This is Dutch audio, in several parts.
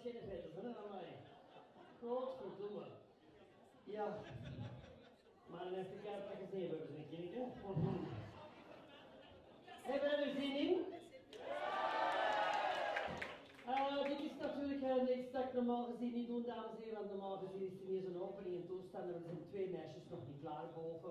geen vetters, hè, aan mij. Godverdomme. Ja. Maar dan heeft de kaart gezien, hebben ze een keer, hè? Hebben we er zin in? Dit is natuurlijk iets dat ik normaal gezien niet doe, dames en heren, want normaal gezien is er niet zo'n opening in toestand en er zijn twee meisjes nog niet klaar boven.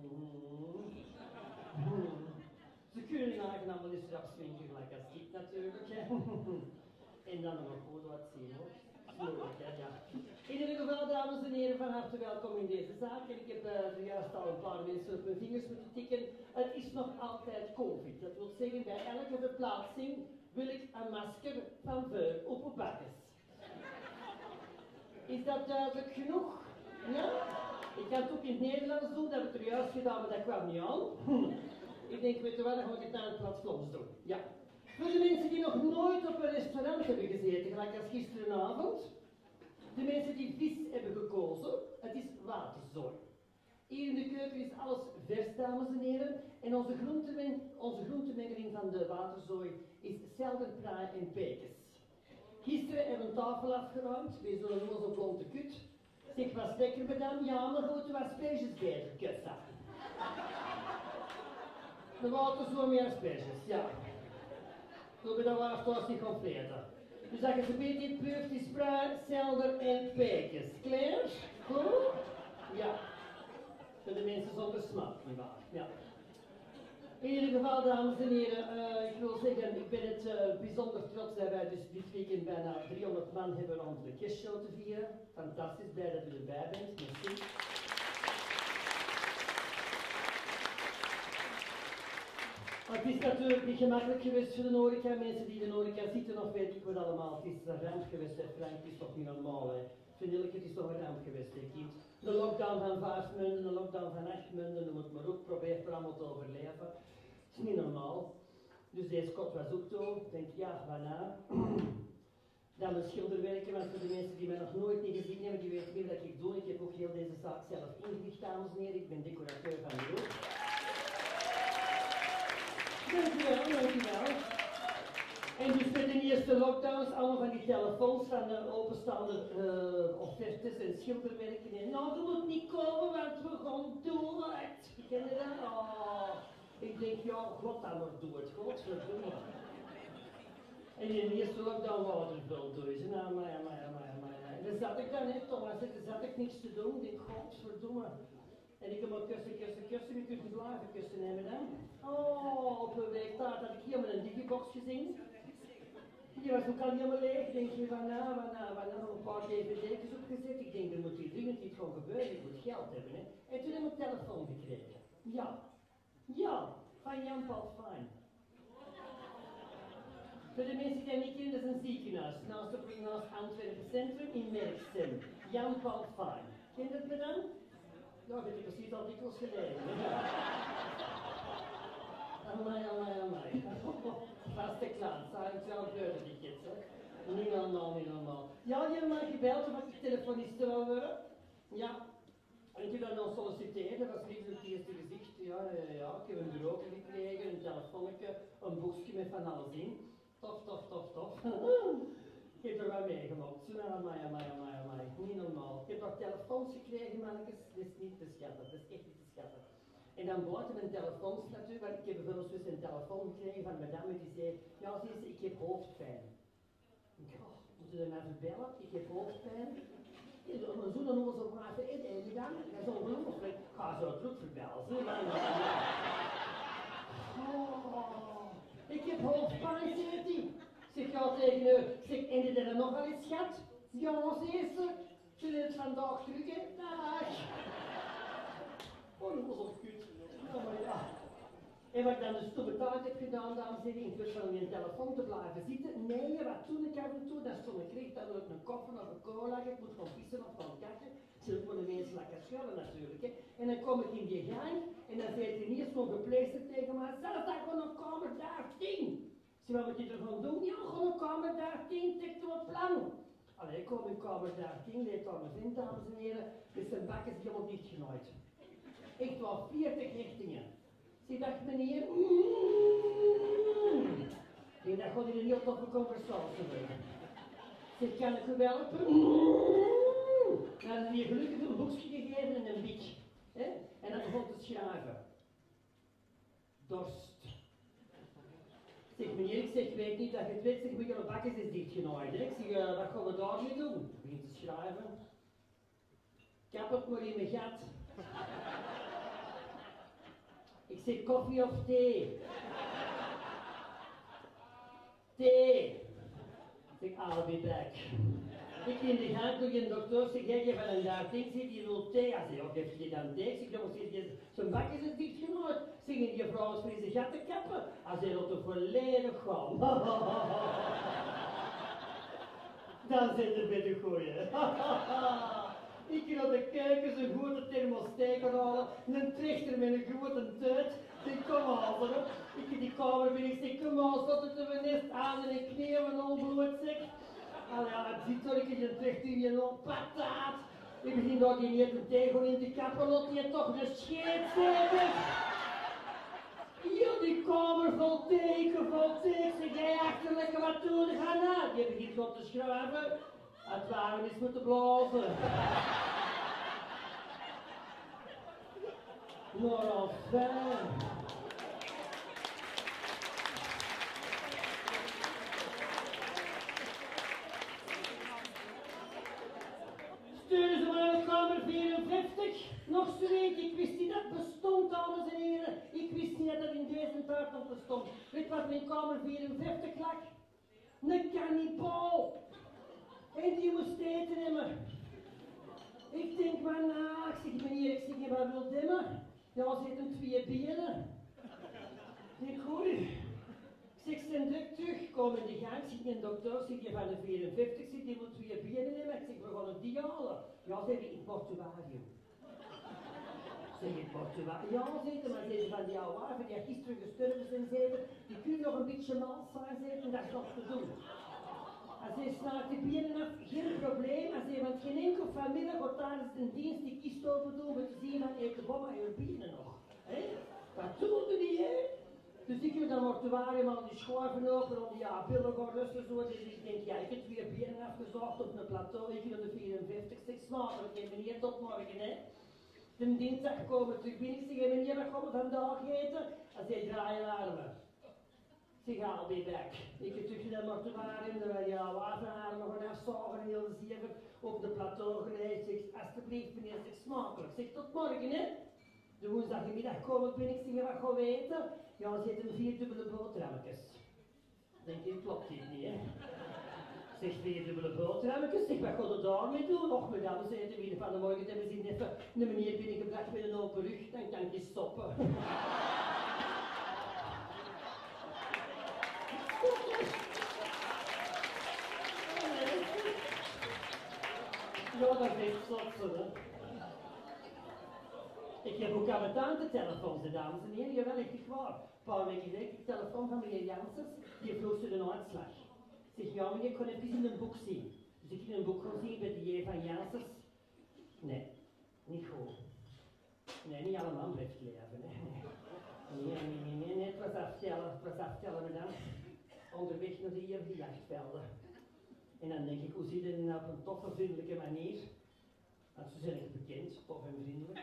Ze kunnen eigenlijk allemaal eens rap swingen, gelijk als ik natuurlijk. En dan nog goed wat zien hoor. Moeilijk, hè, ja. In ieder geval, dames en heren, van harte welkom in deze zaak. En ik heb zojuist al een paar mensen op mijn vingers moeten tikken. Het is nog altijd COVID. Dat wil zeggen, bij elke verplaatsing wil ik een masker van veur op uw bakkes. Is dat duidelijk genoeg? Ja? Ik kan het ook in het Nederlands doen, dat heb ik er juist gedaan, maar dat kwam niet aan. Ik denk, weet je wat, dan ga ik het aan het platforms doen. Ja. Voor de mensen die nog nooit op een restaurant hebben gezeten, gelijk als gisterenavond. De mensen die vis hebben gekozen, het is waterzooi. Hier in de keuken is alles vers, dames en heren. En onze groentemengeling van de waterzooi is selderpraai en pekes. Gisteren hebben we een tafel afgeruimd, bij zo'n roze blonde kut. Zeg, was lekker bedankt? Ja, maar goed, er was asperges beter, kutsa. De waterzooi met asperges, ja. Zo dat was niet compleet. Dus als je ze een beetje proeft, is spraai, selder en pekes. Klaar? Goed? Ja. Voor de mensen zonder smaak, nietwaar? Ja. In ieder geval, dames en heren, ik wil zeggen, ik ben het bijzonder trots dat wij dus dit weekend bijna 300 man hebben om de kerstshow te vieren. Fantastisch, blij dat u erbij bent. Merci. Maar het is natuurlijk niet gemakkelijk geweest voor de horeca, mensen die in de horeca zitten of weet ik wat allemaal. Het is een ramp geweest, hè. Frank, het is toch niet normaal, hè. Vriendelijk, het is toch een ramp geweest, hè, kind. Een lockdown van 5 munden, een lockdown van 8 munden, dan moet maar ook proberen voor allemaal te overleven. Het is niet normaal. Dus deze kot was ook zo. Ik denk, ja, waarna? Dan mijn schilderwerken, want voor de mensen die mij nog nooit niet gezien hebben, die weten niet wat ik doe. Ik heb ook heel deze zaak zelf ingericht, dames en heren. Ik ben decorateur van de hoek. Dankjewel, dankjewel. En dus met de eerste lockdowns, allemaal van die telefoons van de openstaande offertes en schilderwerken. En nou, je moet niet komen, want we gaan dood. Ken je dat? Oh. Ik denk, ja, god dan maar dood, godverdomme. En in de eerste lockdown waren er veel duizenden, amai. En dan zat ik dan net, Thomas, dan zat ik niks te doen. Ik denk, godverdomme. En ik heb maar kussen, je kunt niet blijven kussen nemen dan. Oh, op een week daar had ik hier met een digibox gezien. Die was ook al helemaal leeg. Ik denk je van nog een paar dvd's opgezet. Ik denk, er moet hier dringend iets van gebeuren, ik moet geld hebben. Hè. En toen heb ik een telefoon gekregen. Ja, van Jan Paul Fijn. Voor de mensen die dat niet kennen, dat is een ziekenhuis. Naast Antwerpen Centrum in Merksem. Jan Paul Fijn. Ken je dat me dan? Ja, weet ik precies al dikwijls geleden. Amai. Vaste klant, zou ik wel beurden die kids, hè. Niet normaal. Ja, die hebben mij gebeld of ik telefoniste wil worden. Ja. En ik heb dan nog solliciteerd, dat was liefst het eerste gezicht. Ja. Ik heb een bureau gekregen, een telefoonnetje, een boekje met van alles in. Tof. Ik heb er wel meegemaakt. Amai. Niet normaal. Ik heb nog telefoons gekregen, mannetjes. Dat is niet te schatten. Dat is echt niet te schatten. En dan buiten mijn telefoons natuurlijk, want ik heb bijvoorbeeld dus een telefoon gekregen van madame die zei, ja zie je, ik heb hoofdpijn. Ik dacht, oh, moeten we mij verbellen? Ik heb hoofdpijn. Mijn zoon dan zo vragen, en dan? Dat is ongelooflijk. Ik ga zo terug verbellen. Ik heb hoofdpijn, zegt hij. Ik zeg, ja tegen u. Ik zeg, en je er nog wel eens, schat? Ja, zegt ze. Ze leert vandaag terug, hè? Dag. Oh, dat was al kut. Ja, maar ja. En wat ik dan dus toen betaald heb gedaan, dames en heren, in plaats van op je telefoon te blijven zitten. Nee, wat toen ik af en toe, dan stond ik kreeg dan ook een koffer of een cola, ik moet gaan vissen of gaan kakken. Zullen voor de mensen lekker schulden natuurlijk, hè. En dan kom ik in die gang, en dan zei hij eerst zo'n gepleester tegen mij, zelfs dat gewoon een kamer 13. Zie wat moet je ervan doen? Ja, gewoon een kamer 13, tik door het plan. Allee, ik kom in kamer 13, leed daar mijn vent, dames en heren, dus zijn bak is helemaal dichtgenaaid. Echt wel 40 richtingen. Zie dat meneer? Ik denk dat gewoon in een heel toffe conversatie hebben. Zeg, kan ik u helpen? Dan had hij gelukkig een boekje gegeven en een biek. En dan begon te schrijven. Dorst. Zeg meneer, ik zeg, weet niet dat je het weet, zeg maar, je bakkes is dichtgenaaid. Ik zeg, wat gaan we daarmee doen? Ik begin te schrijven. Kap het maar in mijn gat. Ik zeg, koffie of thee? Thee. Ik zeg, I'll be back. Ik in de gang door je dokter, zeg, jij van een daar ding zit, die wil thee. Hij zegt, geef je dan thee? Ik zeg, jongens, zo'n bak is het dichtgenaaid. Zeg, die vrouw is voor zijn gat te kappen. Hij zegt, dat er volledig gaan. Dan zit het bij de goeie. Ik ging naar de keuken zo'n grote thermosteker halen, een trechter met een grote tuit. Ik kom halen. Ik in die kamer ben, ik zeg, kom al, zat het er nest aan en ik knieën en al bloed, zeg. Allee, ja, het ziet zo, ik in een trechter in een pataat. Ik begin daar die niet de tegel in te kappen, lot je toch de scheet zeker. Hier die kamer vol teken, zeg jij achterlijk wat doen, ga na. Je begint wat te schrijven. Het waren is moeten blazen. Maar fijn. Sturen ze maar naar kamer 54. Nog zo week, ik wist niet dat het bestond, dames en heren. Ik wist niet dat het in deze tijd nog bestond. Weet wat mijn kamer 54 lag? Een kannibaal. En die moest eten nemen. Ik denk maar na, ik zeg meneer, ik zeg, wat wil dimmen? Ja, ze eten 2 benen. Ik zeg, goed. Ik zeg, zijn druk terug, kom in de gang, zit een dokter, zit je van de 54, zit die wil 2 benen nemen. Ik zeg, we gaan het die halen. Ja, zeg ik, in mortuarium. Zeg ik, mortuarium? Ja, zitten, maar zitten van die oude waven, die gisteren gestorven zijn, zitten, die kunnen nog een beetje mals zijn, zitten, dat is nog te doen. Als hij slaat die benen af, geen probleem. Als hij, want geen enkel familie gaat tijdens de dienst die kist open doen, want je ziet van, eet de bomma je benen nog. Dat doen we niet, hè? Dus ik heb dan mortuarium al die schuiven open, om die billen gaan rusten, zo. Dus ik denk, ja, ik heb 2 benen afgezocht op een plateau, ik heb de 54, zeg smakelijk, hè, meneer, tot morgen, hè? De dinsdag komen terug binnen, ik zeg, meneer, wat gaan we vandaag eten? Als hij draaien armen. Ik zeg, I'll be back. Ik heb terug naar het mortuarium, daar waren die waterharen nog een afzagen en heel de zeven op de plateau gelegd. Ik zeg, alsjeblieft meneer, zeg smakelijk. Ik zeg, tot morgen, hè? De woensdagmiddag kom ik binnen, ik zeg, wat gaan we eten? Ja, ze eten 4 dubbele boterhammetjes. Denk je, klopt dit niet, hè? Ik zeg, 4 dubbele boterhammetjes, zeg, wat gaan we daarmee doen? Och, madame, ze eten weer van de morgen, hebben ze even een meneer binnengebracht met een open rug, dan kan je stoppen. Ja, dat is echt zot, hè. Ik heb ook aan mijn tante telefoons, de dames en heren, jawel, echt waar. Een paar weken geleden, ik telefoon van meneer Janssens, die vroeg ze de uitslag. Ik zeg, ja meneer, ik kon even in een boek zien. Dus ik in een boek gaan zien bij de J van Janssens. Nee, niet goed. Nee, niet allemaal blijft leven, hè. Nee, het was aftellen, maar dan onderweg naar de eeuwige jachtvelden. En dan denk ik, hoe zit het op een toffe, vriendelijke manier? Want ze zijn echt bekend, tof en vriendelijk.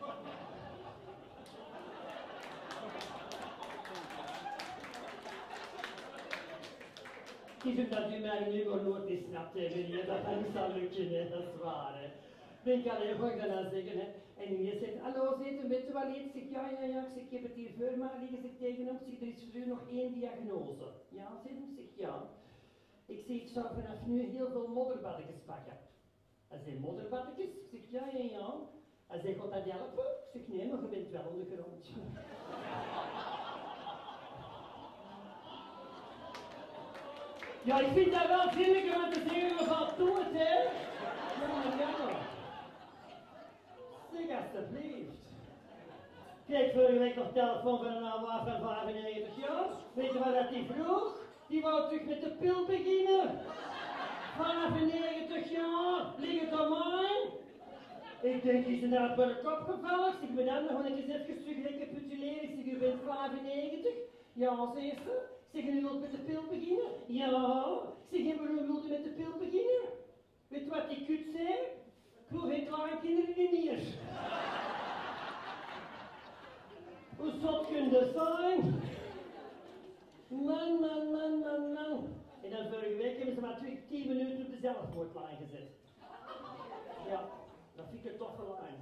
Het is omdat u mij nu maar nooit niet snapt, meneer, dat kan niet zal lukken, hè, dat is waar, hè. Ben ik alleen ga ik dat dan zeggen, hè. En meneer zegt, hallo, zit een beetje wel iets? Ik zeg, ja, ik zeg, ik heb het hier voor me liggen, zeg tegen hem, ik zeg, er is voor u nog 1 diagnose. Ja, zegt hem, zeg, ja. Ik zeg, ik zou vanaf nu heel veel modderbadjes pakken. Hij zegt, modderbadjes? Ik zeg, ja. Hij zegt, gaat dat helpen? Ik zeg, nee, maar je bent wel ondergrond. Ja, ik vind dat wel vriendelijker om te zeggen, we gaan doen het, hè? Ja. Zeg, alsjeblieft. Kijk, vorige week nog telefoon van een oude van 95 jaar. Weet je wat dat die vroeg? Die wou terug met de pil beginnen. 95 jaar, ligt het aan mij? Ik denk, die is inderdaad bij de kop gevallen. Ik zeg, madame, dan ga ik eens even terug recapituleren. Ik zeg, u bent 95? Ja, zegt ze. Zeg, u wilt met de pil beginnen? Ja. Zeg, u wilt met de pil beginnen? Weet je wat die kut zei? Ik wil geen kleinkinderen meer. Hoe zot kun je zijn? Man. En dan vorige week hebben ze maar 10 minuten op de zelfmoordlijn gezet. Ja, dat vind ik een toffe lijn.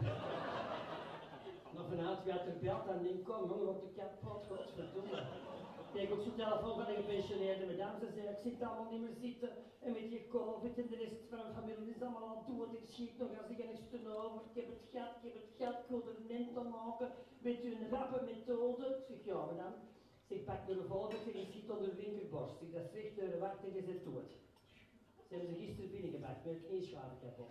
Nog vanuit wie had er belt en denk, kom jongen, op de katpot, godverdomme. Ik kreeg ook zo'n telefoon van een gepensioneerde madame. Ze zei, ik zit allemaal niet meer zitten. En met je COVID en de rest van mijn familie is allemaal al dood. Ik schiet nog als ik er niks te over. Ik heb het gehad. Ik wil er een end aan maken. Met een rappe methode. Ik zeg, ja madame. Ik zeg, pak de revolver. Ik zeg, je schiet onder de linkerborst. Ik zeg, dat is recht door de wacht en je zit dood. Ze hebben ze gisteren binnengebracht. Mijn knieschade kapot.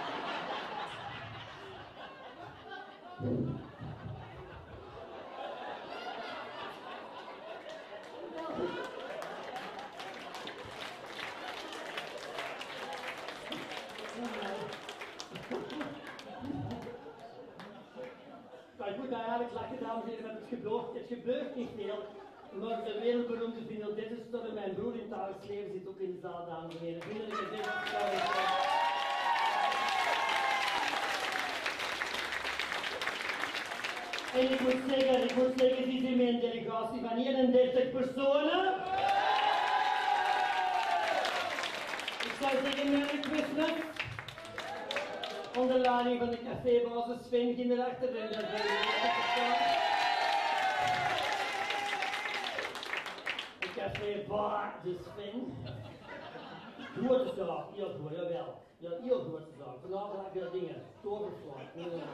Maar goed, eigenlijk lachen, dames en heren, het gebeurt niet veel. Maar de wereldberoemde Vinyl Desenstor en mijn broer in het dagelijks leven zit ook in de zaal, dames en heren. Vriendelijke Desenstor. En ik moet zeggen, dit is mijn delegatie van 31 personen. Ik zou zeggen, Merry Christmas. Onder leiding van de cafébasis Sven ging erachter en dat ben de cafébar de Sven. Grote zaak, heel goed, jawel. Ja, heel grote zaak. Vanavond heb je dingen, toverslag.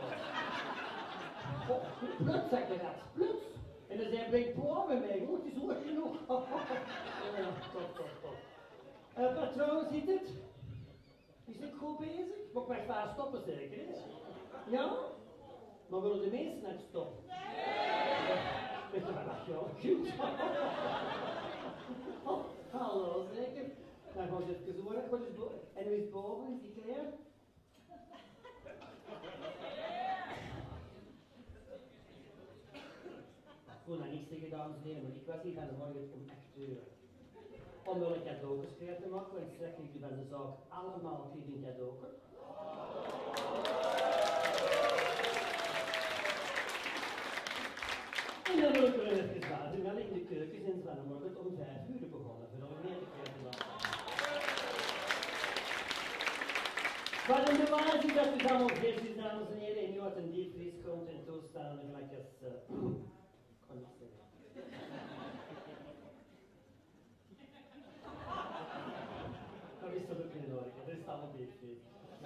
Plots zeg je dat, plots. En dan zei hij, breng poa met mij, goed, het is hoog genoeg. Ja, top. Patroon, ziet het? Is ik goed bezig? Mag ik maar vaar stoppen zeker, hè? Ja? Maar willen de mensen net stoppen? Nee! Weet je wat, ja, goed. Hallo, zeker? Dan gaan ze even horen, en nu is boven, is die klaar? Ik wil dat niet zeggen, dames en heren, maar ik was hier van de morgen om 8 uur. Om wel een cadeaugeschrijf te maken, want straks krijg je van de zaak allemaal een cadeau. En dan wil ik er even laten, wel in de keuken zijn ze van morgen om 5 uur begonnen, voor nog meer te krijgen. Maar in de waarheid is dat het allemaal vers is, dames en heren, en nu uit een diepvries komt en toestaan, gelijk als... kon ik zeggen. Dat is toch ook in orde, dat is allemaal diepvries.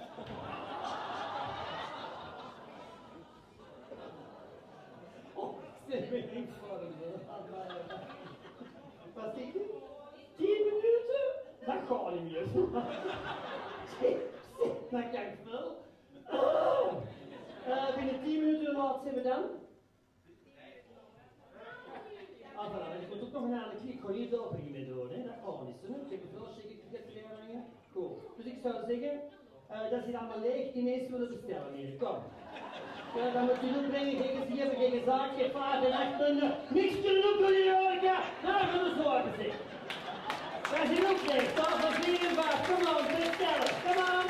Oh, ik stel me niet voor wat zeg je? 10 minuten? Dat gaat niet meer. Dat kan ik wel. Binnen 10 minuten laat zijn we dan? Ah, voilà, ik moet ook nog een aantal klik. Ik ga hier door mee doen, hè. Dat gaat niet, hè. Ik heb het wel zeker gekeken hangen. Goed. Dus ik zou zeggen, dat is hier allemaal leeg. Die mensen willen bestellen hier. Kom. Ja, dan moet je nu brengen tegen 7, tegen zaak, geen 5 en 8 punten. Niks te doen in Jorga. Nou, gaan we zorgen, zeg. Wij zijn ook leeg. Tafel 4 en 5. Kom aan, bestellen. Kom aan.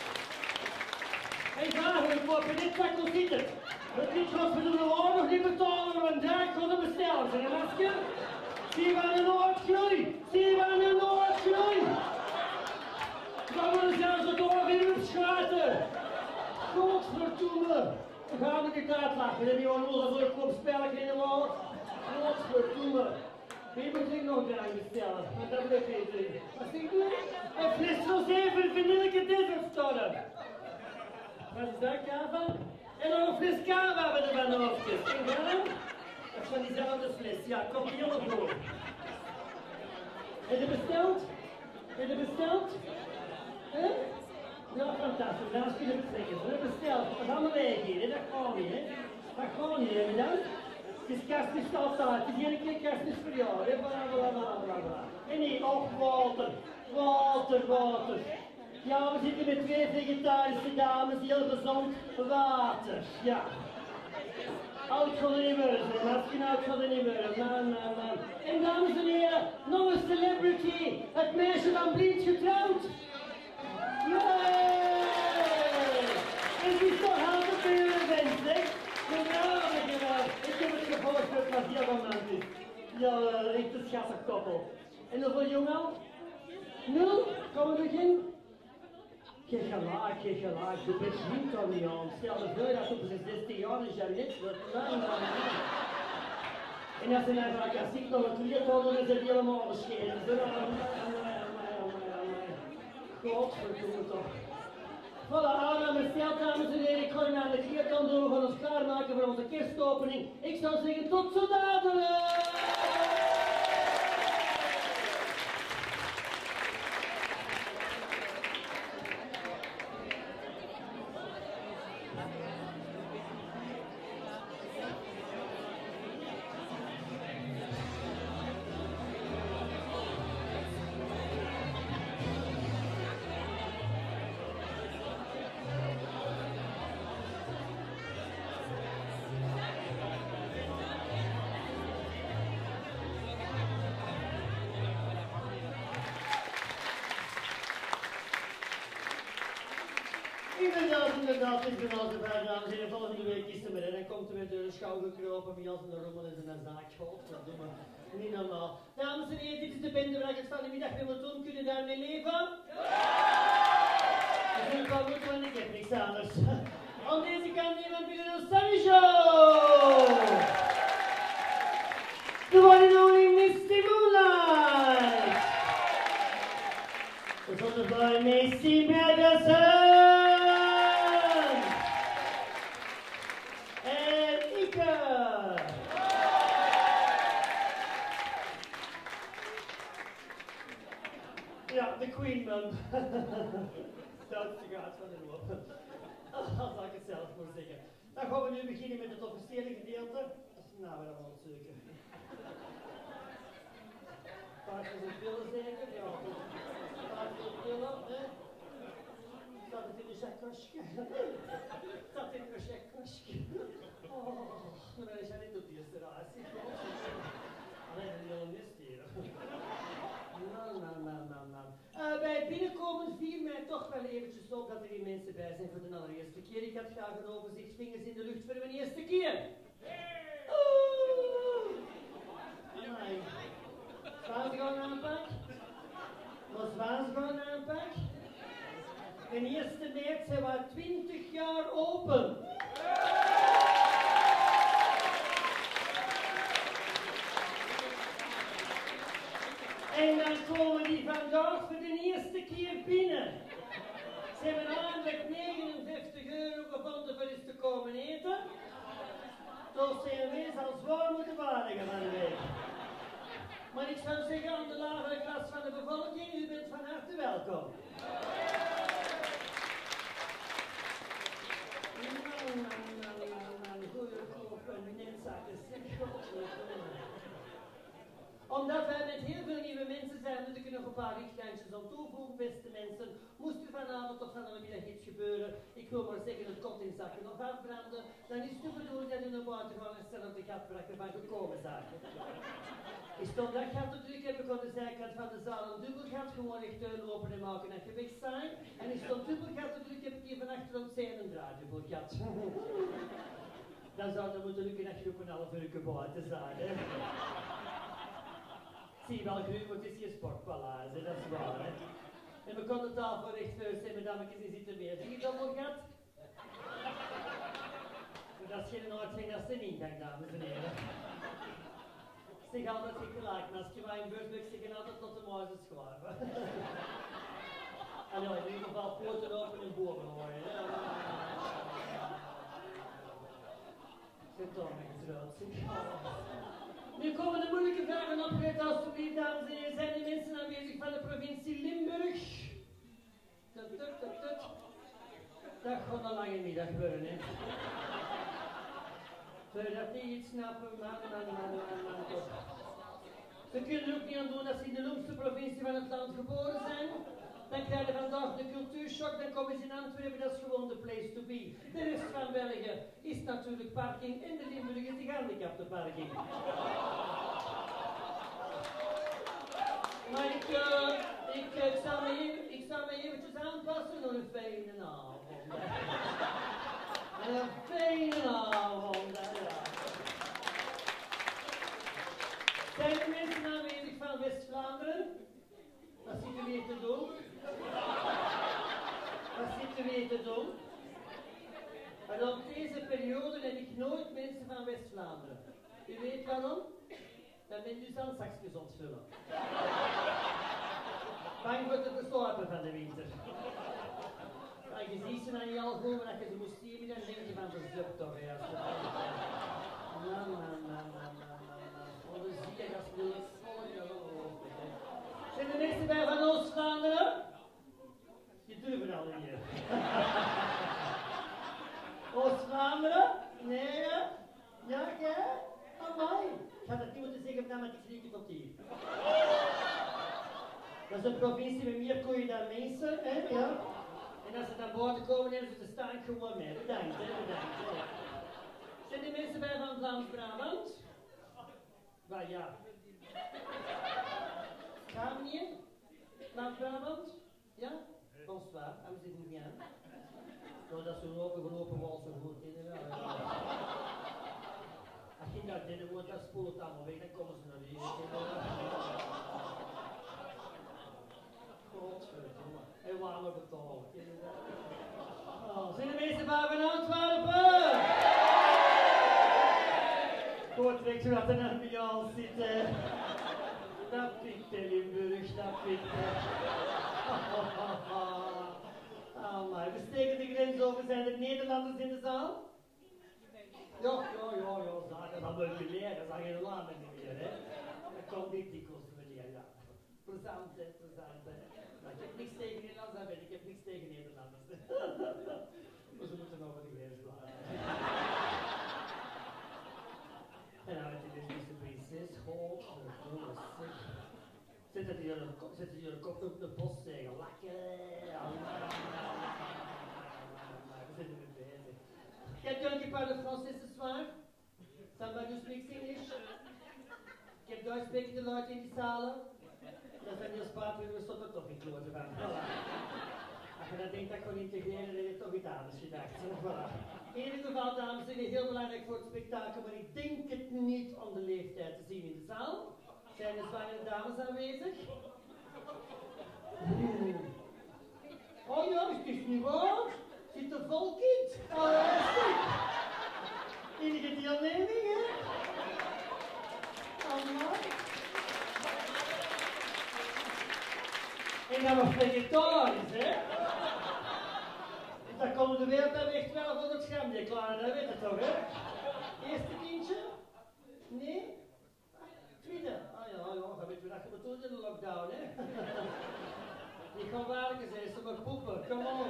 Hey, vragen, kopen dit zak, hoe zit het? Dat is wat we doen de oorlog niet betalen, want daar kunnen bestellen. Zeg, Masker? Zie je waar de Noordgroei? Zie je waar de Noordgroei? Dan worden zelfs het oor in het schuiten. Godverdomme. Dan gaan we het uitlachen. Dan heb je gewoon onze voor een kop spelletje in de woord. Godverdomme. Wie moet ik nog drank bestellen? Want dat wil ik niet doen. Wat zeg je? Een fles van 7 vanilleke desertstorren. Wat is dat, kava? En nog een fles kava hebben we er van hoofdjes. En dan? Dat is van diezelfde fles. Ja, komt heel goed. Heb je besteld? Heb je besteld? Huh? Ja, fantastisch. Dan kunnen we het zeggen. We hebben besteld. We gaan allemaal leeg hier. Hè? Dat gaat niet, hè? Dat gaat niet, hè? Dan? Het is kerstmis altijd. Het is iedere keer kerstmis voor jou. Hè? Bla. En nee, och, water. Ja, we zitten met 2 vegetarische dames, heel gezond water. Ja. Oud van de Nimmers, Masken oud van de Nimmers, man. En dames en heren, nog een celebrity, het meisje van Blind getrouwd. Yay! En die is toch altijd bij een event, hè? Ik heb het gehoord dat het heel romantisch. Ja, echt een schattig koppel. En hoeveel jong al? 0? Kom er begin? Geen gelijk. Je begint dan niet aan. Stel je voor dat op zijn 16 jaar een Jeannette wordt. En als ze naar elkaar ziet, dan het lied houden, dan is het helemaal bescheiden. Godverdomme toch. Voilà, aannames stelt, dames en heren. Ik ga naar de kleedkant doen. We gaan ons klaarmaken voor onze kerstopening. Ik zou zeggen, tot zo dadelijk! Inderdaad, ik ben al erbij, dames en heren. Volgende week is er weer en dan komt er weer door de schouw gekropen bij ons in de rommel en een zaak. Godverdomme, niet normaal. Dames en heren, dit is de bende waar ik het van de middag willen doen. Kunnen daarmee leven? Ik vind het wel goed, want ik heb niks anders. Aan deze kant iemand binnen een Sunny Show! The one and only Misty Moonlight! Gezonderd bij Misty Madison! Ja, de Queen, man. Stoutste gaat van de loop. Als ik het zelf moet zeggen. Dan gaan we nu beginnen met het officiële gedeelte. Dat is nou weer allemaal zeker. Paardjes en pillen zeker? Ja, paardjes en pillen, hè? Staat het in een chakkastje? Staat in een chakkastje? Oh, maar is jij niet op die eerste raad. Alleen een hele mist hier. Bij het binnenkomen viel mij toch wel eventjes op dat er hier mensen bij zijn voor de allereerste keer. Ik had graag een overzicht, vingers in de lucht voor mijn eerste keer. Amai. Zwaans gewoon aanpak. Maar zwaans gewoon aanpak. Mijn eerste meid, zij was 20 jaar open. En dan komen die vandaag voor de eerste keer binnen. Ze hebben eigenlijk 59 euro gevonden voor eens te komen eten. Dus zijn wij zal zwaar moeten waardigen van de week. Maar ik zou zeggen aan de lagere klas van de bevolking, u bent van harte welkom. Goeie mensenzaken, omdat wij met heel veel nieuwe mensen zijn, moet ik er nog een paar richtlijntjes aan toevoegen, beste mensen. Moest er vanavond of van de middag iets gebeuren, ik wil maar zeggen het kot in zakken nog afbranden, dan is het de bedoeling dat u naar buiten gaat en stel op de gatbrakken van gekomen zaken. Is het omdat gat te druk heb ik aan de zijkant van de zaal een dubbelgat gewoon echt open en maken dat je weg zijn. En is het een dubbelgat te druk heb ik hier van achter op zijn een draaddubbelgat. Dan zou er moeten lukken dat je op een half uur buiten zijn. Hè? Zie wel groen, want het is geen sportpalace, dat is waar. Hè? En we konden de tafel recht vuist en madammetjes die zitten meer. Zie je dat nog gat? Maar dat is geen uitgang, dat is een ingang, dames en heren. Ik zeg altijd geen gelijk, maar als je mij in Beursburg zeggen altijd tot de muis is klaar. En ja, in ieder geval poten open en boven gooien. Zit toch niks eruit. Nu komen de moeilijke vragen opgelet, alstublieft, dames en heren. Zijn de mensen aanwezig van de provincie Limburg? Dat gaat een lange middag worden, hè. Zou je dat niet iets snappen? Man. Ze kunnen er ook niet aan doen als ze in de loemste provincie van het land geboren zijn. Dan krijg je vandaag de cultuurshock, dan komen ze in Antwerpen, dat is gewoon de place to be. De rest van België is natuurlijk parking en de Limburg is de gehandicaptenparking. Maar ik zal me eventjes aanpassen voor een fijne avond. Een fijne avond, ja. Zijn er mensen aanwezig van West-Vlaanderen? Wat zitten we te doen? Wat zitten we te doen? En op deze periode heb ik nooit mensen van West-Vlaanderen. U weet waarom? Dan bent u zandzakjes ontvullen. Bang voor de verstopen van de winter. Als je ziet ze dan niet al komen dat je ze moest zien, dan denk je van verzupt toch, ja. Wat een ziek als wil zijn er mensen bij van Oost-Vlaanderen? Je durft al niet. Oost-Vlaanderen? Nee, ja? Ja, jij? Amai. Ik had het niet moeten zeggen, maar ik zie het op hier. Dat is een provincie met meer koeien dan mensen, hè? Ja. En als ze naar buiten komen, hebben ze te staan gewoon mee. Bedankt, hè? Bedankt, hè? Zijn er mensen bij van Vlaams-Brabant? Maar ja. Gaan we niet? Vlaams-Brabant? Ja? Bonsoir, we zitten niet aan. Nou, dat is zo'n opengelopen wal zo goed in. Ja. Als je dat binnen moet, dan spoelt het allemaal weg, dan komen ze naar hier. Godverdomme. En waar we betalen. Oh, zijn de mensen van Antwerpen? Goed, weet je wat er naar bij ons zit? Dat pikt Limburg, dat pikt. Oh my, we steken de grens over, zijn er Nederlanders in de zaal? Ja, zaken van meubilair, dat is geen landen meer, hè. Dat komt niet dikwijls meneer, ja. Plezant, hè, plezant, hè. Nou, ik heb niks tegen Nederlanders, dat weet ik, heb niks tegen Nederlanders. Maar ze moeten over de grens blijven. En dan heb je de liefste prinses, godverdomme, zeg. Zet je kop op de post zeggen, lakken. We zitten er bezig. Quelqu'un qui parle français ce soir? Somebody who speaks English? Ik heb Duits sprekende luid in die zalen. Dat zijn heel spaatelijk, we stoppen toch niet kloten van. Voilà. Als je dat denkt dat ik kon integreren, dan heb je toch iets anders gedacht. Voilà. In ieder geval, dames en heren, heel belangrijk voor het spektakel, maar ik denk het niet om de leeftijd te zien in de zaal. Zijn er zwangere dames aanwezig? Oh ja, is het niet waar? Zit er vol kind? Enige deelneming, hè? Allemaal. En dan nog vegetarisch, hè? Dus dan komen de wereld dan echt wel voor het scherm klaar, dat weet je toch, hè? Eerste kindje? Nee? Tweede? Ah ja, dan weten we dat je me toen in de lockdown, hè? Die gaan werken, zei ze, maar poepen, come on.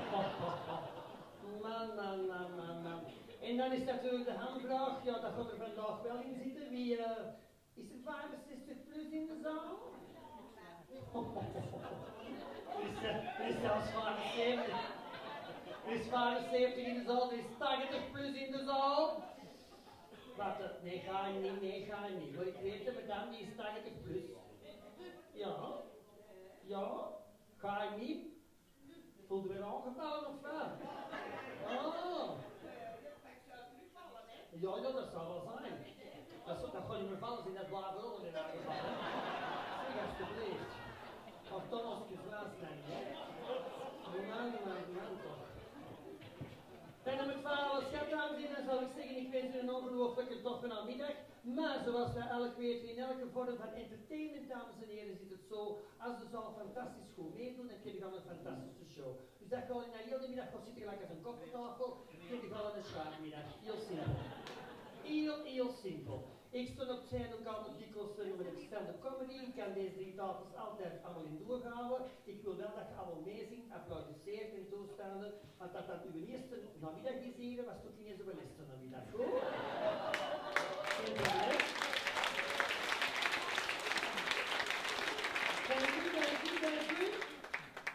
Man. En dan is natuurlijk de hamvraag, ja, dat gaat er vandaag wel in zitten. Wie is er 65 plus in de zaal? Er is zelfs 75. Er is 75 in de zaal, er is 80 plus in de zaal. Wat? Nee, ga je niet. Wil ik weten, madame, die is 80 plus. Ja, ga je niet? Voelde weer aangevallen of wat? Ah. Ja, dat zou wel zijn. Dat gaat niet meer vallen als in dat blauwe rol in aangevallen. Zeg alsjeblieft. Of toch als ik het laatst denk, hè? Man toch. En dan met verhaal schat aanzien, dan zou ik zeggen, ik wens u een ongelooflijke toffe namiddag. Maar zoals we elk weten, in elke vorm van entertainment, dames en heren, zit het zo. Als de zaal fantastisch goed meedoet, dan krijg je dan een fantastische show. Dus dat gewoon na heel de middag gaat zitten gelijk als een koffetafel, krijg je gewoon een schaakmiddag. Heel simpel. Heel simpel. Ik stond op zijn ook altijd dikwijls met een stand-up comedy. Ik kan deze 3 tafels altijd allemaal in doorhouden. Ik wil wel dat je allemaal meezingt, applaudisseert en toestanden. Want dat uw eerste namiddag is hier, was toch niet eens uw laatste namiddag. Goed? Geen probleem. Dank u.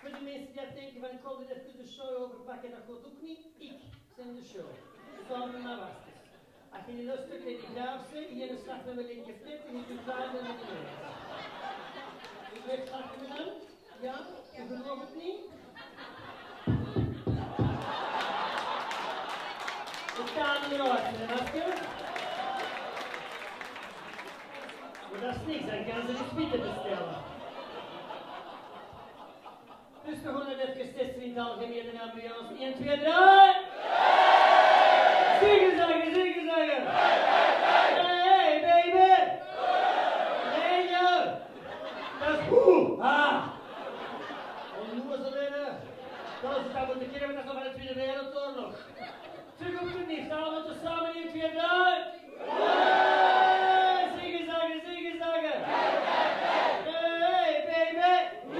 die lustig in die graafse, hier een slag met mijn linkerflip en hier een klaar met mijn rechts. Dus weg achter me dan? Ja? Je gelooft het niet? We staan eruit met een masker. Maar dat is niks, dan gaan ze de spitten bestellen. Dus we gaan even testen in het algemeen de ambiance. 1, 2, 3! Zingen zeggen, zingen zeggen! Hey, baby! Nee, ja! Dat is goed! Ah! Onnozelen! Dat is het moeten kennen, dat is nog van de Tweede Wereldoorlog. Terug op de niet, gaan we samen 1, 2, 3! Zingen zeggen, zingen zeggen! Hey, baby!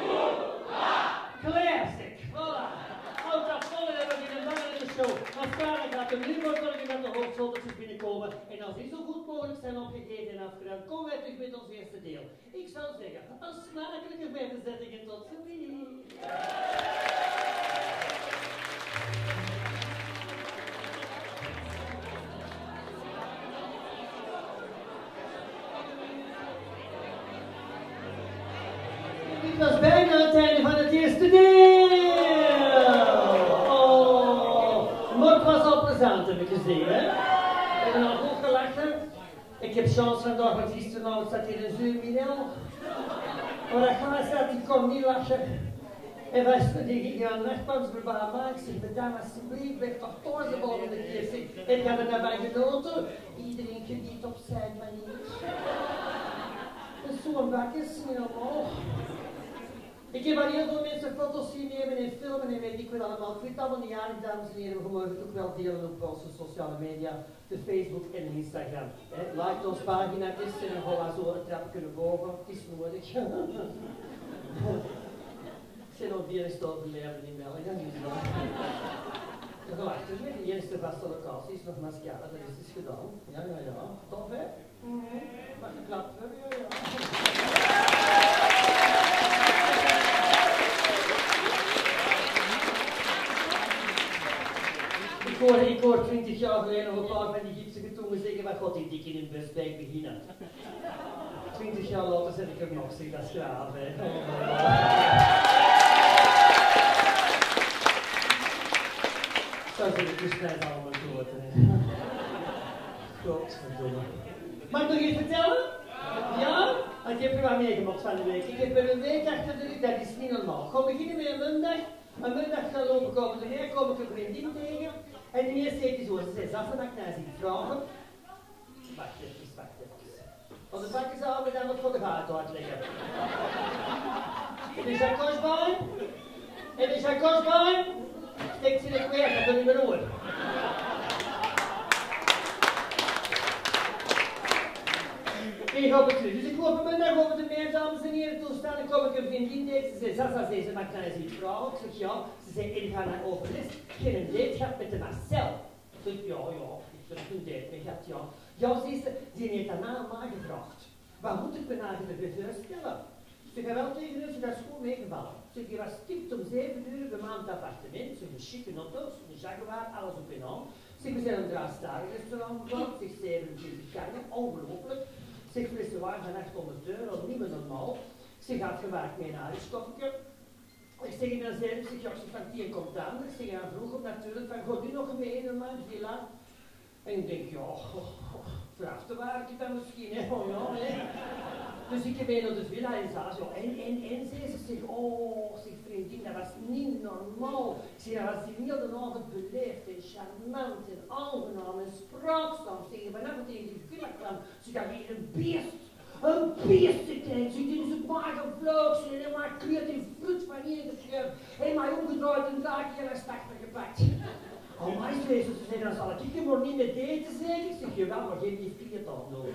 Classic! Voilà! Houd dat vol en hebben we in een langere show. Mascara gaat hem nu voor zorgen dat de hoofdscholdertjes binnenkomen. En als die zo goed mogelijk zijn opgegeten en afgedaan, komen wij terug met ons eerste deel. Ik zou zeggen, een smakelijke verderzetting en tot ziens! Dit was bijna het einde van het eerste deel. Oh, maar het was al plezant, heb ik gezien, hè? We hebben al goed gelachen. Ik heb chance vandaag, want gisteravond zat hier een zuur minel. Maar dat gaas dat, die kon niet lachen. En die ging aan rechtbanks verbaal maken. Ik zeg, bedankt alsjeblieft, weg toch thuis de volgende keer. En ik had er daarbij genoten. Iedereen geniet op zijn manier. En zo'n bak is niet normaal. Ik heb al heel veel mensen foto's zien nemen en filmen en weet ik wel allemaal. Ik vind het allemaal niet aardig, dames en heren. We mogen het ook wel delen op onze sociale media, de Facebook en de Instagram. Like ons pagina en dan gaan we zo een trap kunnen boven. Het is nodig. Ik ben al 4 jaar overleden in België, niet waar. Gewacht, de eerste vaste locatie is nog mascara, dat is dus gedaan. Ja, ja, ja. Tof, hè? Mag geklapt worden? Ja, ja. Ik hoor 20 jaar geleden nog een paar van die gipsige tongen zeggen, wat god die dik in een busbijk beginnen. 20 jaar later zet ik er nog, zeg, dat is graaf, hè. Zo zit ik dus net allemaal dood, hè. Godverdomme. Mag ik nog iets vertellen? Ja? Ik heb er wat meegemaakt van de week. Ik heb er een week achter de rug, dat is niet normaal. Ik ga beginnen met een maandag. Een maandag gaan lopen komen de neer, kom ik een vriendin tegen. En die eerste heeft zo, ze zei, Zaffe, mag ik naar zich vragen? Wacht even, wacht even. Want de pakken zouden we dan wat voor de gaten uitleggen. En de chacosbaan? En de chacosbaan? Steekt ze in het weer, dat kan niet meer horen. Ik hoop het terug. Dus ik loop een middag over de meer, dames en heren, toestaan. Dan kom ik een vriendin tegen. Ze zei, Sasa, zei ze, mag ik naar eens iets vragen? Ik zeg, ja. Ze zei, en ga naar overlist. Geen een date gehad met de Marcel. Ik zeg, ja, ja. Ik heb een date mee gehad, ja. Ja, zei ze, die heeft daarna aan mij gevraagd. Wat moet ik me eigenlijk voorstellen? Ze gaat wel tegen haar, ze gaat schoon meegevallen. Ze je was stipt om 7 uur per maand appartement. Ze een chique auto's, een Jaguar, alles op en aan. Ze we zijn een draagstarig restaurant gebouwd, zeg 27 gangen, ongelooflijk. Zeg, flessen wijn van 800 euro, niet meer normaal. Ze gaat gewaakt mee naar een stofje. Ik zeg in haar ik zeg, ja, ze van die komt aan. Ik zeg, ja, vroeg op natuurlijk, van, gaat u nog mee in een man, villa? En ik denk, ja, vraag te waar ik dan misschien, hè, oh ja, hè. Dus ik heb mee naar de villa en zei zo, en ze zegt, oh, zeg vriendin, dat was niet normaal. Ik zeg, dat was die hele avond beleefd en charmant en aangenaam en spraakzaam. Zeg, vanaf het tegen die villa kwam, ze gaat hier een beest te krijgen. Ze in zijn wagen vloog, ze heeft maar kleurt in vloed van hier gescheurd. En mij omgedraaid en draakje en een stachter gepakt. Oh, maar ze zei, dan zal ik hem maar niet met daten zeggen. Ik zeg, jawel, maar geef die 4 dan nodig.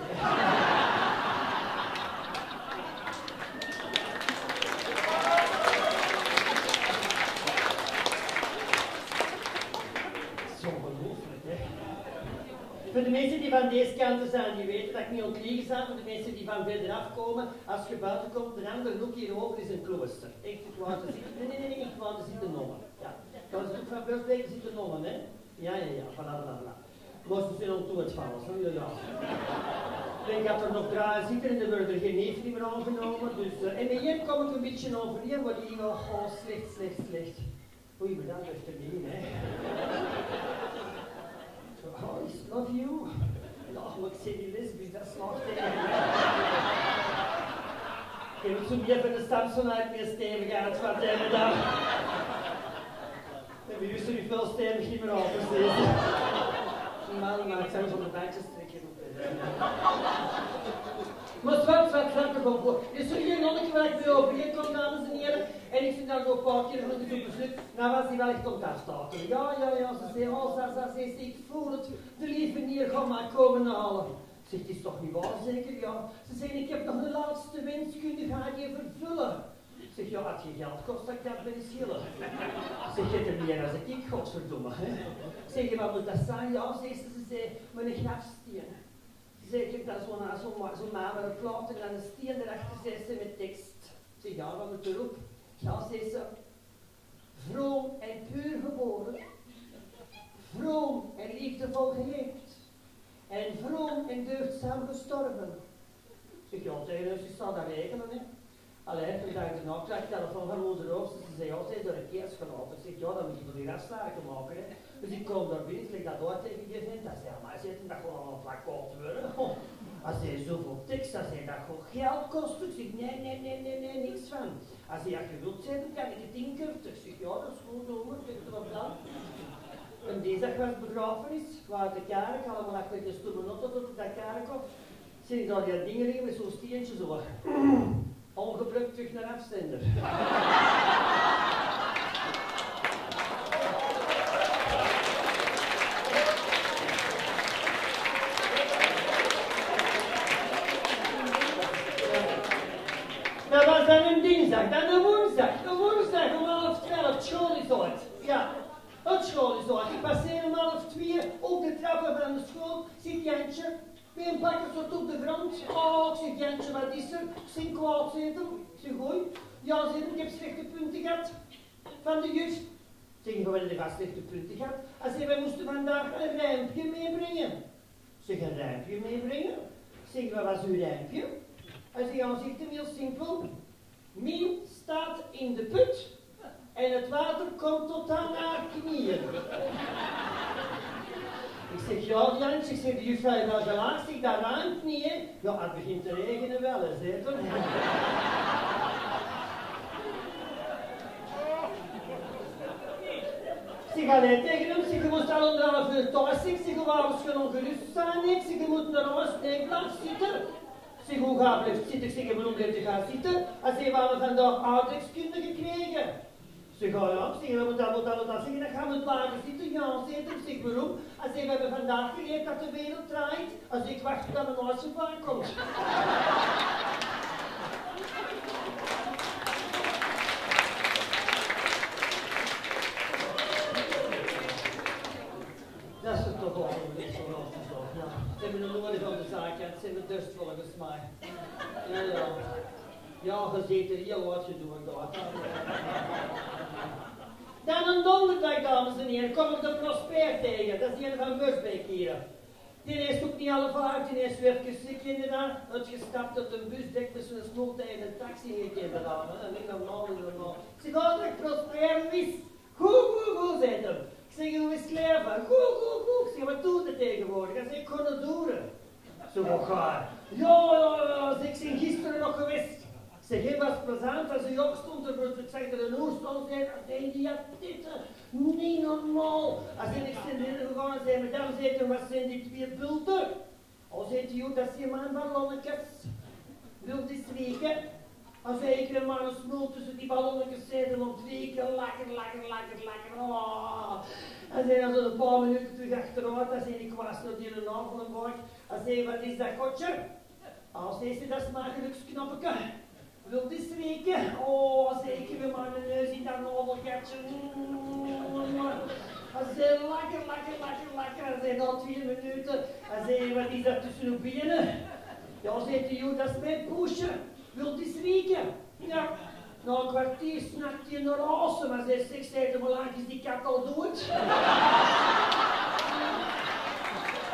Voor de mensen die van deze kanten zijn, die weten dat ik niet ontliegen sta. Voor de mensen die van verderaf komen, als je buiten komt, de andere hoek hierover is een klooster. Echt, ik wou te zitten. Nee, ik wou te zitten nonnen. Ja. Dat is ook van Beurtbeek zitten nonnen, hè? Ja, voilà. Moesten ze nog doodvallen, zo ja. Ik had er nog 3 zitten en er werd er geen neef meer aangenomen. Dus, en met één kom ik een beetje overeen, maar die was oh, slecht. Oei, maar dat is er niet, hè. Oh, I love you. Ja, maar ik zeg die lesbisch, dat slaagt tegen. Ik heb zo'n even de Samson uit meer stevig uit van deze dag. En bij jullie is veel stevig niet meer oversteken. Man, maar ik zou van de bijtjes trekken. Maar zwart gewoon voor. Dus er hier nog een waar ik mee overheen kom, dames en heren. En ik zit daar zo een paar keer van de besluit. Nou was die wel echt om te afstakelen. Ja, ze zei, ze ik voel het. De lieve neer, ga maar komen halen. Zegt, het is toch niet waar, zeker? Ja. Ze zei, ik heb nog een laatste wens, kun je ga je vervullen? Zeg, ja, als je geld kost, dan kan het wel schillen. Zeg, je hebt er meer als ik, godverdomme. Zeg, je, wat moet dat zijn? Ja, ze zei, met een grafsteen. Zeg, ik heb daar zo'n magere plaat en dan een steen erachter, zei ze met tekst. Zeg, ja, wat moet erop? Ja, zei ze, vroom en puur geboren, vroom en liefdevol geleefd, en vroom en deugdzaam gestorven. Zeg, ja, tegen ze staat dat regelen, hè. Allee, toen dacht ik erna, krijg ik telefoon van moeder Oost, ze zei, ja, ze is door een keers gelopen. Ik zeg, ja, dan moet je voor die afspraken maken, hè. Dus ik kom daar binnen, leg dat door tegen die vent, hij zei, ja, maar ze heeft dat gewoon een plakkaat worden. Als hij zoveel tekst, als hij dat gewoon geld kost, ik zeg, nee, niks van. Als hij dat je wilt zetten, kan ik het inkuften. Ik zeg, ja, dat is goed, hoor, ik heb er op dan. En deze dag was begrafenis, waar de kerk, allemaal achter de stomme noten tot dat kerkhof. Zie ik daar die dingen liggen met zo'n steentje zo. Ongebruikt terug naar afzender. Dat was dan een dinsdag, dan een woensdag. Een woensdag om 11:30, het school is uit. Ja, het school is uit. Ik passeer om 11:02 op de trappen van de school, zit Jantje. Met een bakker zo op de grond. Oh, ik zeg, Jantje, wat is er? Ik zeg, kwaad zitten. Ik zeg, hoi. Ja, zeg, ik heb slechte punten gehad. Van de juf. Ik zeg, wel, je gaat slechte punten gehad. Hij zei, wij moesten vandaag een rijmpje meebrengen. Ik zeg, een rijmpje meebrengen? Ik zeg, wat was uw rijmpje? Hij zei, ja, zegt hem heel simpel. Mien staat in de put. En het water komt tot aan haar knieën. Ik zeg, ja Jantje, ik zeg, de juffrouw heeft wel gelaagd, zeg, dat ruimt niet, hè. Ja, het begint te regenen wel eens, hè, toch? Ik zeg, alleen tegen hem, zeg, je moest al 1,5 uur thuis, zeg, waarom is je ongerust zijn, ik zeg, je moet naar huis, nee, blijf zitten. Ik zeg, hoe ga je blijven zitten? Ik zeg, waarom blijf je gaan zitten? Hij zei, we hebben vandaag aardrijkskunde gekregen. Zeg, ja, ik zeg, wat dat zeggen, dan gaan we het lager zitten. Ja, zegt hem, zeg, waarom? Hij zegt, we hebben vandaag geleerd dat de wereld draait. Hij zegt, wacht tot mijn huisje komt. Dat is het toch wel een zo lastig zo. Ja. Ze hebben een nodig van de zaak, ze hebben dorst volgens mij. Ja. Ja, je ziet er heel wat je doet daar. Dan een donderdag, dames en heren, kom ik de Prosper tegen. Dat is die van Bursbeek hier. Die heeft ook niet alle vaart, die heeft weer ziek inderdaad. Uitgestapt op een busdek met zo'n snolte en een taxi gekend aan. En ik normaal. Ik zeg, oh, dat Prosper is. Goed, zei hem. Ik zeg, hoe is het leven? Goed. Ik zeg, wat doet het tegenwoordig? Hij zegt, ik kon het doen. Zo, wat ga je? Ja, ik ben gisteren nog geweest. Zeg, hij was plezant, als hij opstond, ik zag er een oerstand zijn, en die had dit, niet normaal. Als hij niks in de gegaan en zei, madame, zei hij, wat zijn die 2 bulten? Al zei hij, dat is je man van ballonnetjes. Wilt eens weken? Als hij ik maar een smul tussen die ballonnetjes zitten om 2 keer lakker. Oh. Hij zei, als een paar minuten terug achteruit, hij zei, ik was nog hier een avondboog. Hij zei, wat is dat kotje? Als hij dat is maar een geluksknoppetje. Wilt eens weken? Oh, zeker weer maar een neus in dat navelgatje. Hij zei, lekker. Hij zei, na 2 minuten. Hij zei, wat is dat tussen uw benen? Ja, zei hij, joh, dat is mijn poesje. Wilt eens weken? Ja. Na een kwartier snakt hij naar huis. Maar zei, zeg, hoe lang is die kat al dood?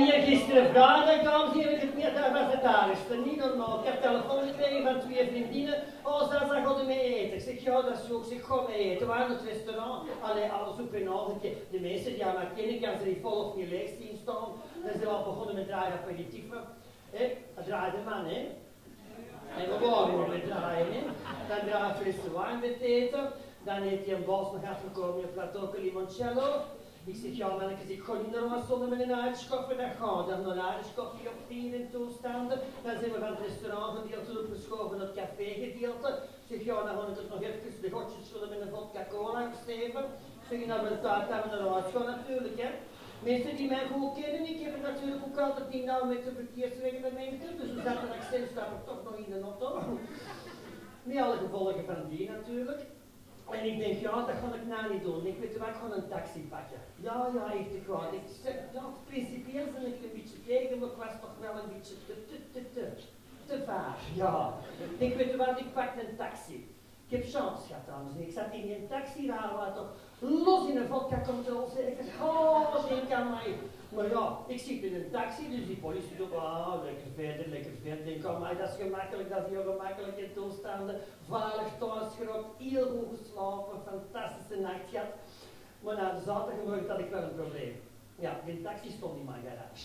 eergisteren vrijdag, dames en heren, dat was het aardigste, niet normaal. Ik heb telefoon gekregen van 2 vriendinnen. Oh, Sasa, ga je mee eten? Ik zeg, ja, dat is zo. Ik zeg, ga mee eten. We waren in het restaurant. Allee, alles op en af. De mensen die aan mij kennen, kan ze niet vol of niet leeg zien staan. Dan zijn we al begonnen met draaien aperitieven. Dat draait de man, hè. En we waren nog met draaien, hè. Dan draait frisse wijn met eten. Dan heeft hij een bos nog afgekomen, een plateau limoncello. Ik zeg, ja mannetjes, ik ga niet naar wat zonder met een Irish koffie, dat gaat. Dan een Irish koffie op 10 in toestanden. Dan zijn we van het restaurant gedeelte opgeschoven naar het café gedeelte. Ik zeg, ja, dan ga ik het nog even de gotjes vullen met een vodka cola gegeven. Ik zeg, nou, we taart hebben we naar huis gaan natuurlijk, hè. Mensen die mij goed kennen, ik heb het natuurlijk ook altijd niet nou met de verkeersreglementen. Dus we zaten een accent, staat er toch nog in de auto. Met alle gevolgen van die natuurlijk. En ik denk, ja, dat ga ik nou niet doen. Ik weet wat, ik ga een taxi pakken. Ja, echt ik gewoon. Ik zeg, ja, principieel ben ik een beetje tegen, maar ik was toch wel een beetje te vaag. Ja. Ik weet wat, ik pak een taxi. Ik heb chance gehad, dames en heren. Ik zat in een taxi, daar was toch los in een vodka controle. Ik zeg, oh, denk aan mij. Maar ja, ik zit in een taxi, dus die politie doet, ah, lekker verder. Denk aan mij, dat is gemakkelijk, dat is heel gemakkelijk in toestanden. Veilig thuisgerokt, heel goed geslapen, fantastische nacht gehad. Maar na de zaterdagmorgen had ik wel een probleem. Ja, die taxi stond in mijn garage.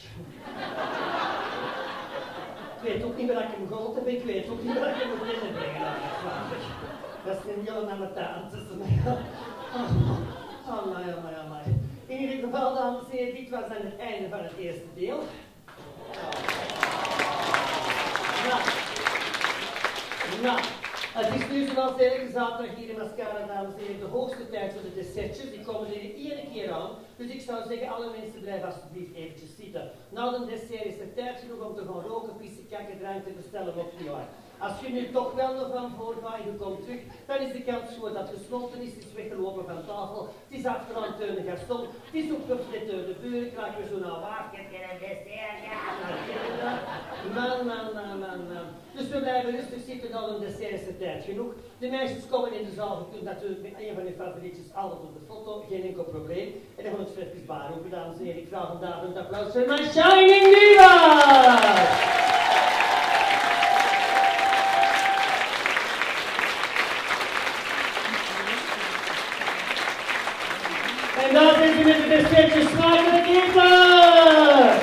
Ik weet ook niet meer dat ik hem geholpen heb, ik weet ook niet meer dat ik hem moet binnenbrengen. Dat is een hele amateur tussen mij. Oh my. In ieder geval, dames en heren, dit was dan het einde van het eerste deel. Nou, het is nu zoals elke zaterdag hier in Mascara, dames en heren, de hoogste tijd voor de dessertjes. Die komen er iedere keer aan. Dus ik zou zeggen, alle mensen blijven alsjeblieft eventjes zitten. Na de dessert is er tijd genoeg om te gaan roken, pissen, kakken, drank te bestellen of niet waar. Als je nu toch wel nog van voorgaat en je komt terug, dan is de kans goed dat het gesloten is. Het is weggelopen van tafel. Het is afgerond door de gaston. Het is opgezet door de buren. Krijgen we zo naar wacht. Heb je een dessert? Ja, man. Dus we blijven rustig zitten, dan een dessert is er tijd genoeg. De meisjes komen in de zaal. Je kunt natuurlijk met een van je favorietjes altijd op de foto. Geen enkel probleem. En dan gaan we het even baarroepen, dames en heren. Ik vraag vandaag een applaus voor mijn Shining Divas! En daar zijn ze met de dessertjes smakelijk eten!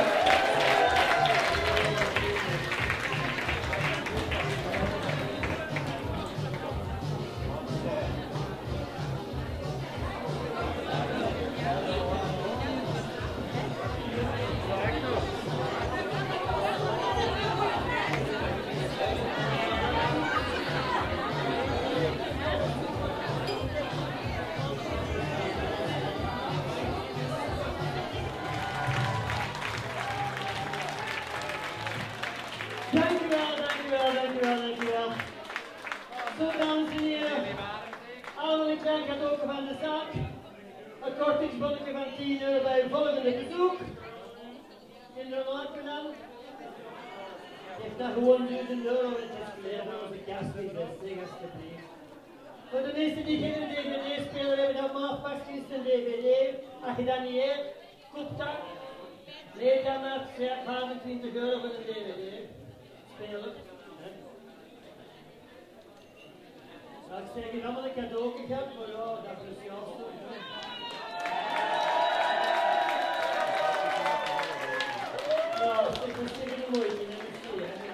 Dankjewel. Zo, dames en heren. Allemaal een klein cadeautje van de zaak. Een kortingsbonnetje van 10 euro bij uw volgende bezoek. Kinderen maken dan. Geef dan gewoon nu de euro en het is geleden van onze gastwinkel. Zeg alsjeblieft. Voor de mensen die geen DVD-speler hebben, dan maar vast een DVD. Als je dat niet hebt, koop dat. Nee, dan maar 25 euro voor een DVD. Spelen. Ik zeg hier allemaal een cadeautje gehad, maar ja, dat is juist zo. Ja, dat is zeker niet mooi, dat is hier, hè.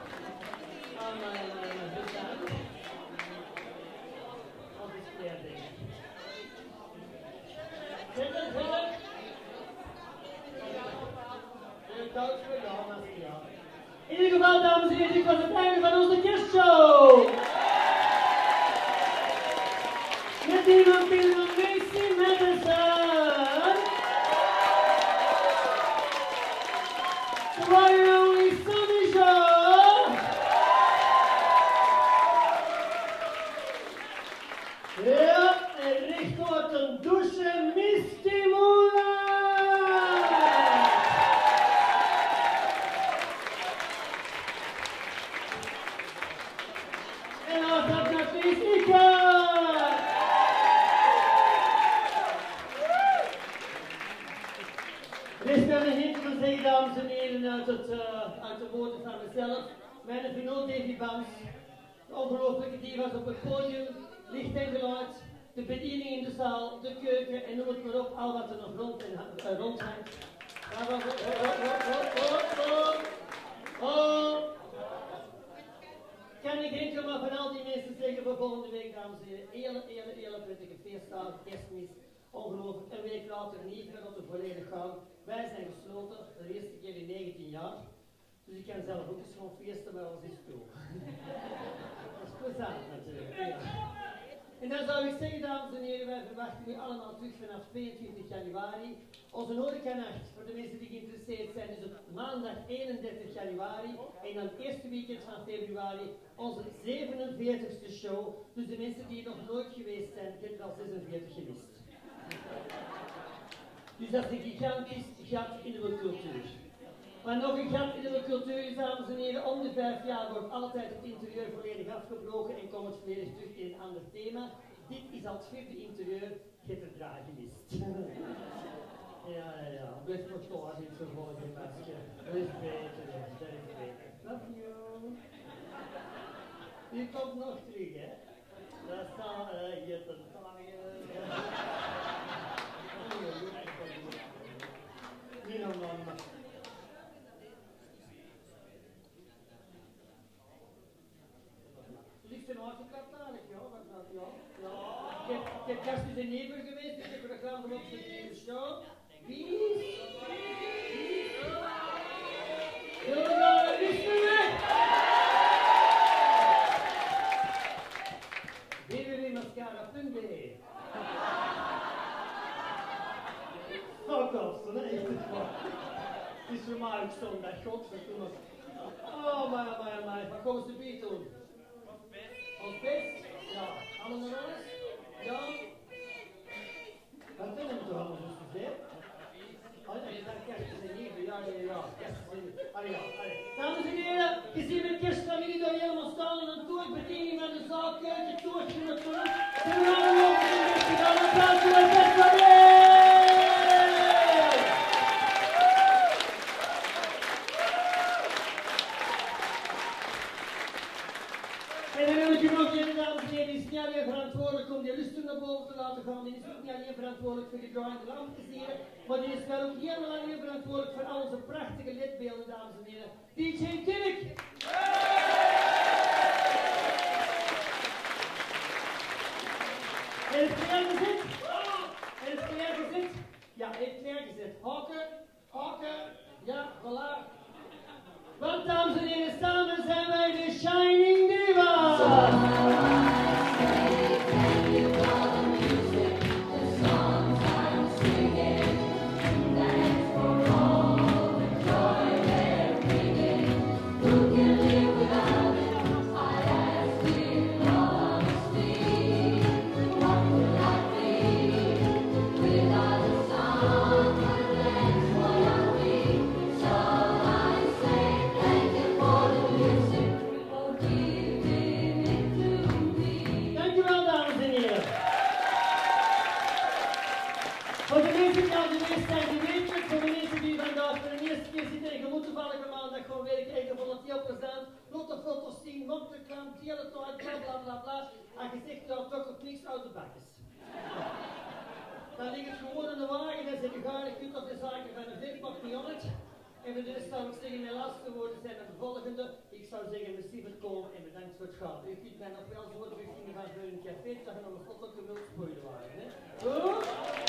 Maar, goed aan. Dat is klein, denk ik. Verder. In ieder geval, dames en heren, dit was het einde van onze kerstshow! Met iemand in de Macy Madison! The one and only Sunny Show! Ja, en richting een douche Misty Moonlight! En als dat nog niet kan! Er is wel een hint te zeggen, dames en uit de woorden van mezelf. Mijn vriend Davy Bams, de ongelooflijke divas op het podium, licht en geluid, de bediening in de zaal, de keuken en noem het maar op, al wat er nog rondhangt. Kan ik enkel maar van al die mensen zeggen voor volgende week, dames en heren, hele prettige feestdagen, kerstmis, ongelooflijk, een week later niet meer dat we volledig gaan. Wij zijn gesloten, de eerste keer in 19 jaar, dus ik kan zelf ook eens gewoon feesten, maar alles is toe. Dat is plezant natuurlijk. Ja. En dan zou ik zeggen, dames en heren, wij verwachten u allemaal terug vanaf 22 januari. Onze horecanacht, voor de mensen die geïnteresseerd zijn, is op maandag 31 januari. En dan het eerste weekend van februari onze 47ste show. Dus de mensen die nog nooit geweest zijn, hebben al 46 gemist. Dus dat is een gigantisch gat in de cultuur. Maar nog een gat in de cultuur is, dames en heren, om de 5 jaar wordt altijd het interieur volledig afgebroken en komt het volledig terug in een ander thema. Dit is al het 4e interieur, je hebt het draag gemist. Ja, best nog toch als iets vervolgens in masker. Dat is beter, dat is beter. Love you. Die komt nog terug, hè. Dat staat, je hebt een niet normaal. Ligt een waterkaptalig, ja, wat dat, ja. Ik heb gast in de nevel geweest, ik heb er gaan op de show. Wie? Jullie gaan er niet meer weg! www.mascara.be Fuck off, zo, echt het waar. Het is voor mij ook zondag, godverdomme. Oh, my. Wat komen ze bij doen? Als best? Ja. Allemaal nog eens? Ja. Wat doen we toch allemaal zo gezegd? Oh nee, dat kerstjes in hier. Ja. Kerstjes in hier. Allee. Dames en heren, je ziet mijn kerstfamilie daar helemaal staan en een toerbediening met de zaal, keuken, toertje natuurlijk. En we gaan er ook in de gedaan. Applaus voor de kerstfamilie! En dan wil ik u nog zeggen, dames en heren, die is niet alleen verantwoordelijk om die lusten naar boven te laten gaan, die is ook niet alleen verantwoordelijk voor de drawing lamp te zien, maar die is wel ook helemaal alleen verantwoordelijk voor al onze prachtige ledbeelden, dames en heren. DJ Kinnick! En het klaargezet? En het klaargezet? Ja, heeft klaargezet. Haken, ja, voilà. Want dames en heren, samen zijn wij de Shining Divas! En je zegt dat toch op niks uit de bakjes. Dan ligt het gewoon in de wagen en zeg je ga ik kunt op de zaken van de vet, pak niet het. En voor de rest zou ik zeggen, mijn laatste woorden zijn de volgende. Ik zou zeggen, merci voor het komen en bedankt voor het gaan. U kunt mij nog wel zo terug in gaan voor een café, dat je nog een foto wilt spoilen waren. Goed?